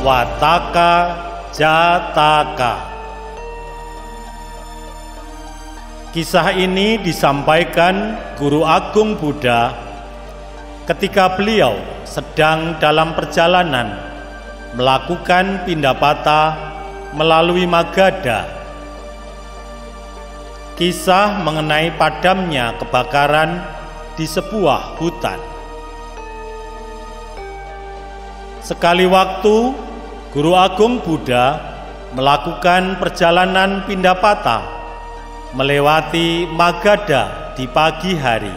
Wataka Jataka. Kisah ini disampaikan Guru Agung Buddha ketika beliau sedang dalam perjalanan melakukan pindapata melalui Magadha. Kisah mengenai padamnya kebakaran di sebuah hutan. Sekali waktu, Guru Agung Buddha melakukan perjalanan pindapata melewati Magadha di pagi hari.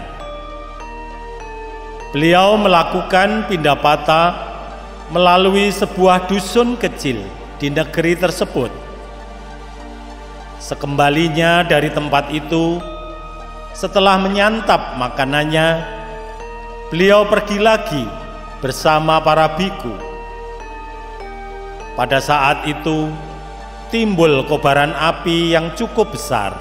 Beliau melakukan pindapata melalui sebuah dusun kecil di negeri tersebut. Sekembalinya dari tempat itu, setelah menyantap makanannya, beliau pergi lagi bersama para biku. Pada saat itu, timbul kobaran api yang cukup besar.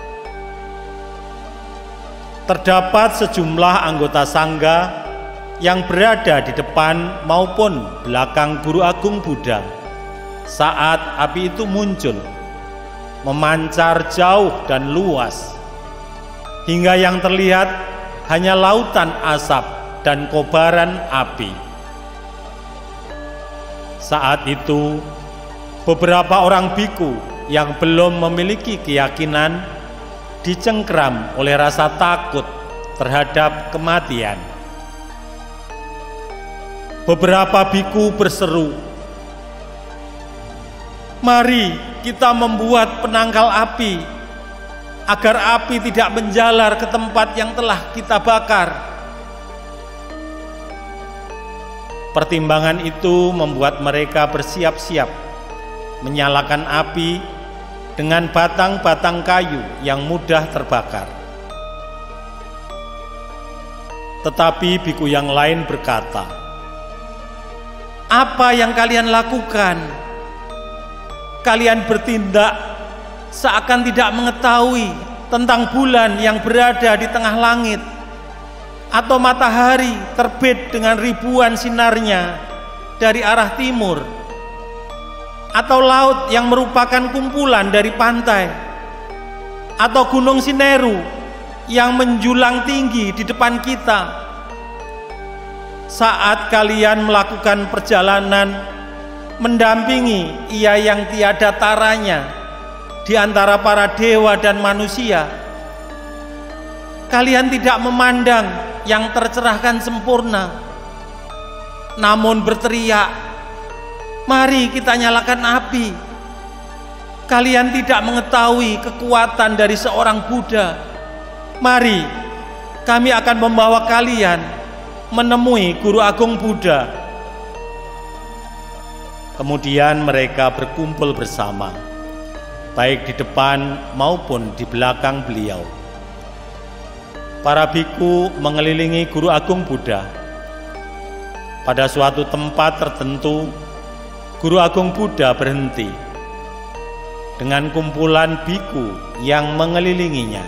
Terdapat sejumlah anggota sangga yang berada di depan maupun belakang Guru Agung Buddha saat api itu muncul, memancar jauh dan luas, hingga yang terlihat hanya lautan asap dan kobaran api. Saat itu, beberapa orang biku yang belum memiliki keyakinan dicengkram oleh rasa takut terhadap kematian. Beberapa biku berseru, "Mari kita membuat penangkal api, agar api tidak menjalar ke tempat yang telah kita bakar." Pertimbangan itu membuat mereka bersiap-siap menyalakan api dengan batang-batang kayu yang mudah terbakar. Tetapi biku yang lain berkata, "Apa yang kalian lakukan? Kalian bertindak seakan tidak mengetahui tentang bulan yang berada di tengah langit, atau matahari terbit dengan ribuan sinarnya dari arah timur, atau laut yang merupakan kumpulan dari pantai, atau gunung Sineru yang menjulang tinggi di depan kita. Saat kalian melakukan perjalanan mendampingi Ia yang tiada taranya di antara para dewa dan manusia, kalian tidak memandang yang tercerahkan sempurna, namun berteriak, 'Mari kita nyalakan api.' Kalian tidak mengetahui kekuatan dari seorang Buddha. Mari, kami akan membawa kalian menemui Guru Agung Buddha." Kemudian mereka berkumpul bersama, baik di depan maupun di belakang beliau. Para biku mengelilingi Guru Agung Buddha. Pada suatu tempat tertentu, Guru Agung Buddha berhenti dengan kumpulan biku yang mengelilinginya.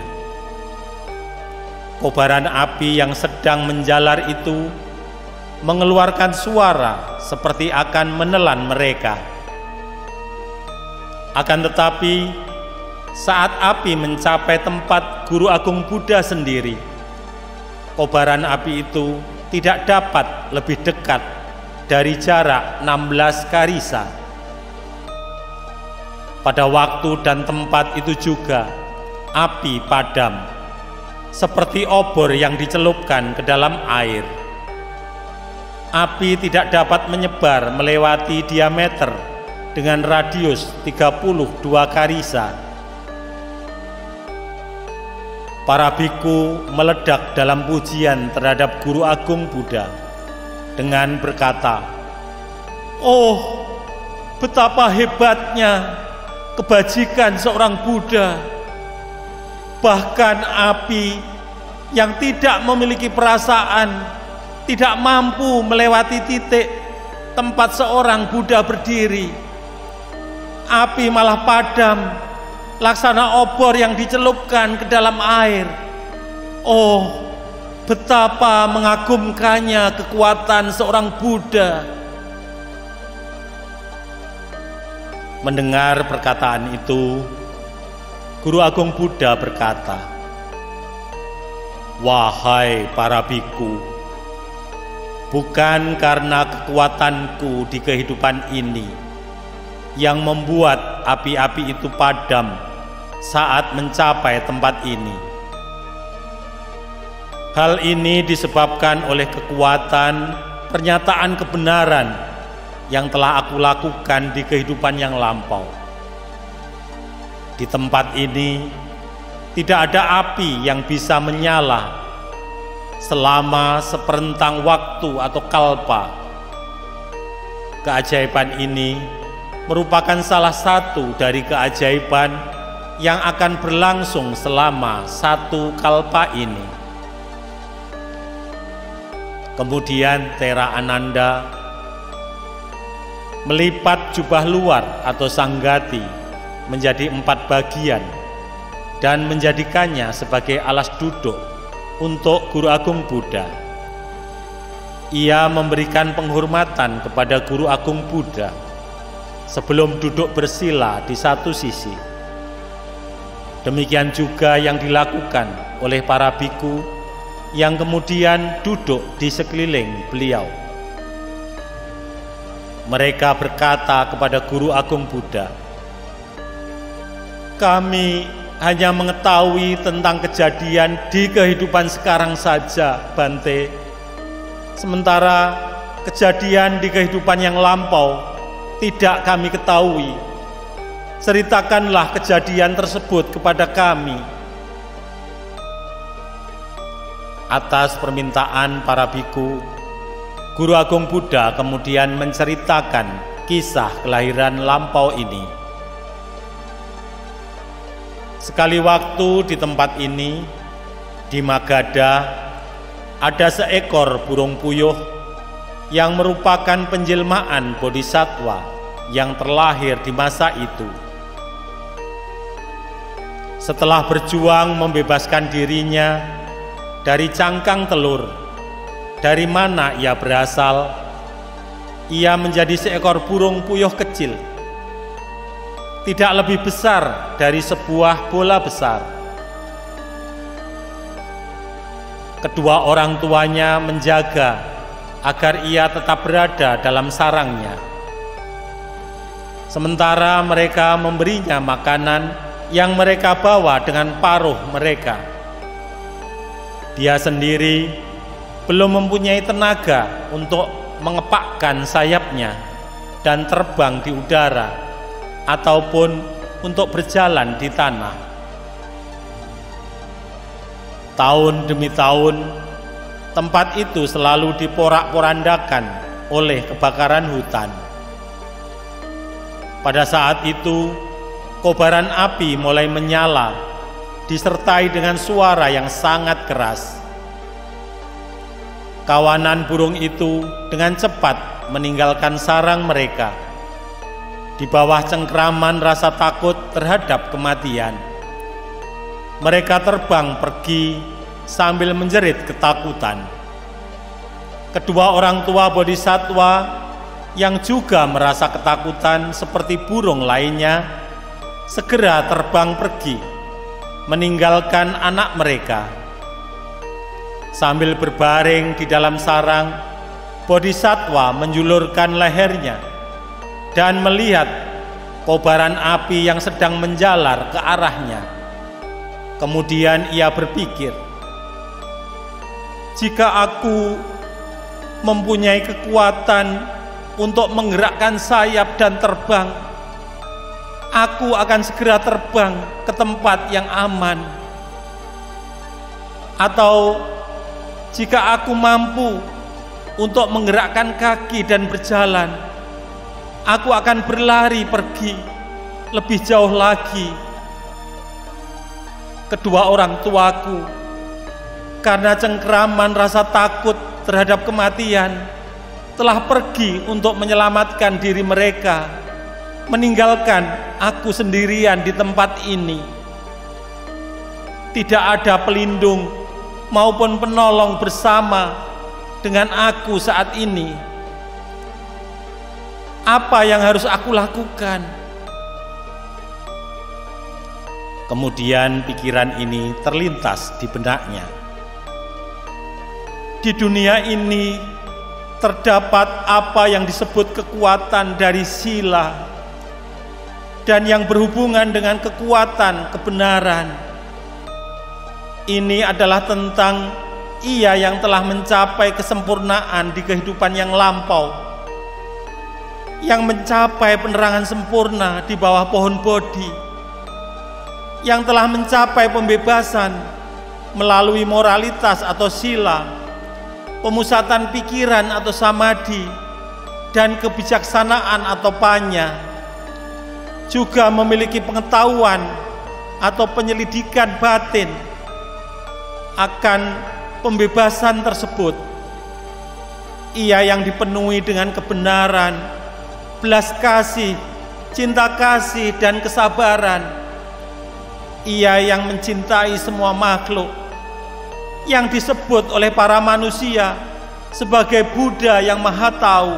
Kobaran api yang sedang menjalar itu mengeluarkan suara seperti akan menelan mereka. Akan tetapi, saat api mencapai tempat Guru Agung Buddha sendiri, kobaran api itu tidak dapat lebih dekat dari jarak 16 karisa. Pada waktu dan tempat itu juga, api padam, seperti obor yang dicelupkan ke dalam air. Api tidak dapat menyebar melewati diameter dengan radius 32 karisa. Para biku meledak dalam pujian terhadap Guru Agung Buddha dengan berkata, "Oh, betapa hebatnya kebajikan seorang Buddha. Bahkan api yang tidak memiliki perasaan tidak mampu melewati titik tempat seorang Buddha berdiri. Api malah padam laksana obor yang dicelupkan ke dalam air. Oh, betapa mengagumkannya kekuatan seorang Buddha." Mendengar perkataan itu, Guru Agung Buddha berkata, "Wahai para biku, bukan karena kekuatanku di kehidupan ini yang membuat api-api itu padam saat mencapai tempat ini. Hal ini disebabkan oleh kekuatan pernyataan kebenaran yang telah aku lakukan di kehidupan yang lampau. Di tempat ini tidak ada api yang bisa menyala selama seperentang waktu atau kalpa. Keajaiban ini merupakan salah satu dari keajaiban yang akan berlangsung selama satu kalpa ini." Kemudian Thera Ananda melipat jubah luar atau sanggati menjadi 4 bagian dan menjadikannya sebagai alas duduk untuk Guru Agung Buddha. Ia memberikan penghormatan kepada Guru Agung Buddha sebelum duduk bersila di satu sisi. Demikian juga yang dilakukan oleh para biku yang kemudian duduk di sekeliling beliau. Mereka berkata kepada Guru Agung Buddha, "Kami hanya mengetahui tentang kejadian di kehidupan sekarang saja, Bante. Sementara kejadian di kehidupan yang lampau tidak kami ketahui. Ceritakanlah kejadian tersebut kepada kami." Atas permintaan para biku, Guru Agung Buddha kemudian menceritakan kisah kelahiran lampau ini. Sekali waktu di tempat ini, di Magadha, ada seekor burung puyuh yang merupakan penjelmaan bodhisattva yang terlahir di masa itu. Setelah berjuang membebaskan dirinya dari cangkang telur, dari mana ia berasal, ia menjadi seekor burung puyuh kecil, tidak lebih besar dari sebuah bola besar. Kedua orang tuanya menjaga agar ia tetap berada dalam sarangnya, sementara mereka memberinya makanan yang mereka bawa dengan paruh mereka. Dia sendiri belum mempunyai tenaga untuk mengepakkan sayapnya dan terbang di udara ataupun untuk berjalan di tanah. Tahun demi tahun, tempat itu selalu diporak-porandakan oleh kebakaran hutan. Pada saat itu, kobaran api mulai menyala disertai dengan suara yang sangat keras. Kawanan burung itu dengan cepat meninggalkan sarang mereka di bawah cengkraman rasa takut terhadap kematian. Mereka terbang pergi sambil menjerit ketakutan. Kedua orang tua bodhisattva yang juga merasa ketakutan seperti burung lainnya segera terbang pergi meninggalkan anak mereka. Sambil berbaring di dalam sarang, bodhisattva menjulurkan lehernya dan melihat kobaran api yang sedang menjalar ke arahnya. Kemudian ia berpikir, "Jika aku mempunyai kekuatan untuk menggerakkan sayap dan terbang, aku akan segera terbang ke tempat yang aman. Atau jika aku mampu untuk menggerakkan kaki dan berjalan, aku akan berlari pergi lebih jauh lagi." Kedua orang tuaku, karena cengkraman rasa takut terhadap kematian, telah pergi untuk menyelamatkan diri mereka, meninggalkan aku sendirian di tempat ini. Tidak ada pelindung maupun penolong bersama dengan aku saat ini. Apa yang harus aku lakukan? Kemudian pikiran ini terlintas di benaknya. Di dunia ini terdapat apa yang disebut kekuatan dari sila dan yang berhubungan dengan kekuatan kebenaran. Ini adalah tentang ia yang telah mencapai kesempurnaan di kehidupan yang lampau, yang mencapai penerangan sempurna di bawah pohon bodhi, yang telah mencapai pembebasan melalui moralitas atau sila, pemusatan pikiran atau samadhi, dan kebijaksanaan atau panya, juga memiliki pengetahuan atau penyelidikan batin akan pembebasan tersebut. Ia yang dipenuhi dengan kebenaran, belas kasih, cinta kasih, dan kesabaran. Ia yang mencintai semua makhluk, yang disebut oleh para manusia sebagai Buddha yang Maha Tahu.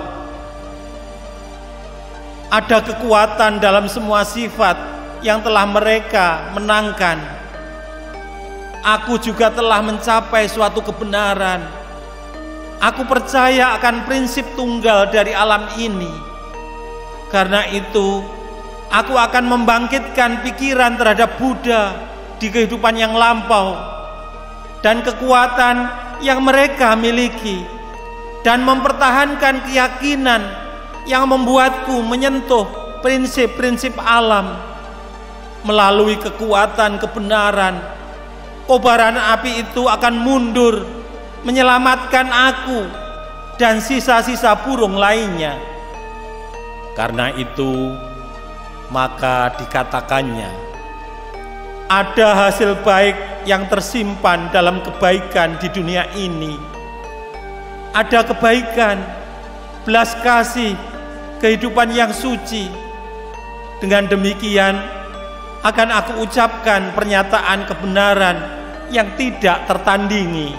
Ada kekuatan dalam semua sifat yang telah mereka menangkan. Aku juga telah mencapai suatu kebenaran. Aku percaya akan prinsip tunggal dari alam ini. Karena itu, aku akan membangkitkan pikiran terhadap Buddha di kehidupan yang lampau dan kekuatan yang mereka miliki, dan mempertahankan keyakinan yang membuatku menyentuh prinsip-prinsip alam. Melalui kekuatan kebenaran, kobaran api itu akan mundur, menyelamatkan aku dan sisa-sisa burung lainnya. Karena itu, maka dikatakannya, ada hasil baik yang tersimpan dalam kebaikan di dunia ini. Ada kebaikan, belas kasih, kehidupan yang suci. Dengan demikian, akan aku ucapkan pernyataan kebenaran yang tidak tertandingi.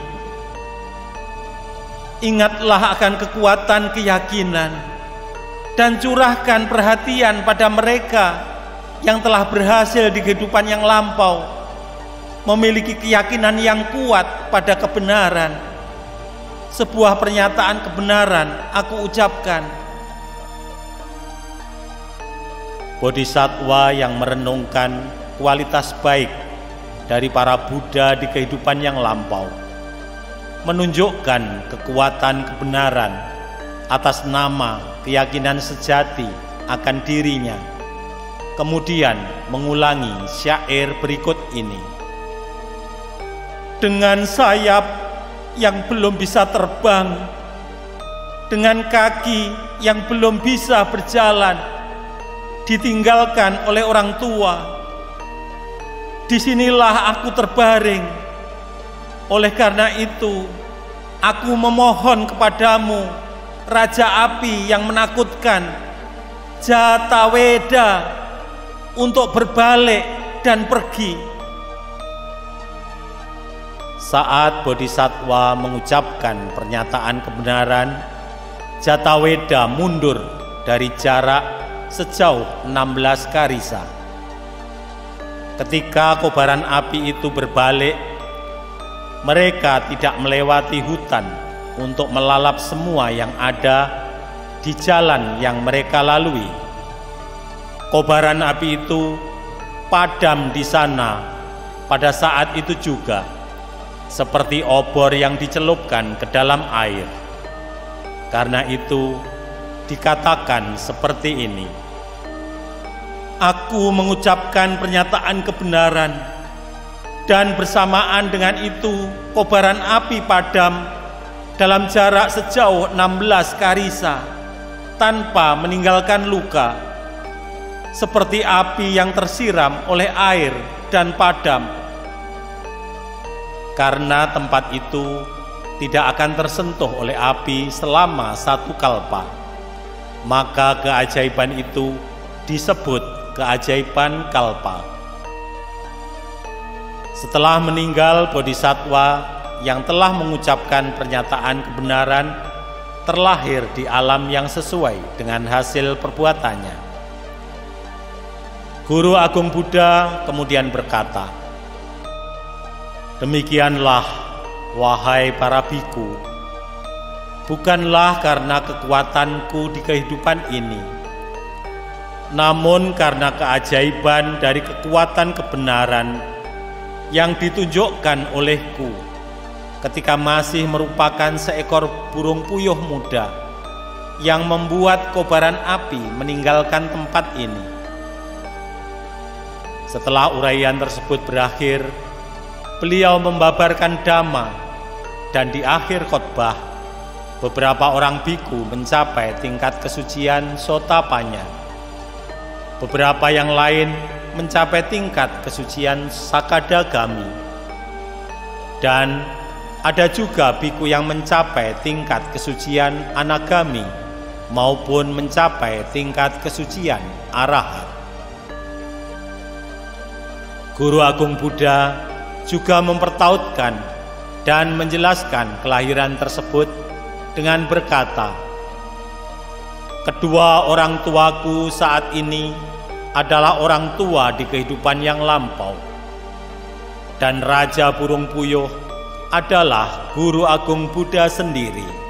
Ingatlah akan kekuatan keyakinan dan curahkan perhatian pada mereka yang telah berhasil di kehidupan yang lampau, memiliki keyakinan yang kuat pada kebenaran. Sebuah pernyataan kebenaran aku ucapkan. Bodhisattva yang merenungkan kualitas baik dari para Buddha di kehidupan yang lampau, menunjukkan kekuatan kebenaran atas nama keyakinan sejati akan dirinya. Kemudian mengulangi syair berikut ini. Dengan sayap yang belum bisa terbang, dengan kaki yang belum bisa berjalan, ditinggalkan oleh orang tua, disinilah aku terbaring. Oleh karena itu, aku memohon kepadamu, Raja Api yang menakutkan, Jataweda, untuk berbalik dan pergi. Saat Bodhisattva mengucapkan pernyataan kebenaran, Jataweda mundur dari jarak sejauh 16 karisa. Ketika kobaran api itu berbalik, mereka tidak melewati hutan untuk melalap semua yang ada di jalan yang mereka lalui. Kobaran api itu padam di sana pada saat itu juga, seperti obor yang dicelupkan ke dalam air. Karena itu dikatakan seperti ini. Aku mengucapkan pernyataan kebenaran, dan bersamaan dengan itu kobaran api padam dalam jarak sejauh 16 karisa tanpa meninggalkan luka, seperti api yang tersiram oleh air dan padam. Karena tempat itu tidak akan tersentuh oleh api selama 1 kalpa, maka keajaiban itu disebut keajaiban kalpa. Setelah meninggal Bodhisattva yang telah mengucapkan pernyataan kebenaran terlahir di alam yang sesuai dengan hasil perbuatannya. Guru Agung Buddha kemudian berkata, "Demikianlah, wahai para biku, bukanlah karena kekuatanku di kehidupan ini, namun karena keajaiban dari kekuatan kebenaran yang ditunjukkan olehku ketika masih merupakan seekor burung puyuh muda yang membuat kobaran api meninggalkan tempat ini." Setelah uraian tersebut berakhir, beliau membabarkan dhamma, dan di akhir khotbah, beberapa orang biku mencapai tingkat kesucian Sotapanya. Beberapa yang lain mencapai tingkat kesucian Sakadagami. Dan ada juga biku yang mencapai tingkat kesucian Anagami maupun mencapai tingkat kesucian Arahat. Guru Agung Buddha juga mempertautkan dan menjelaskan kelahiran tersebut dengan berkata, "Kedua orang tuaku saat ini adalah orang tua di kehidupan yang lampau, dan Raja Burung Puyuh adalah Guru Agung Buddha sendiri."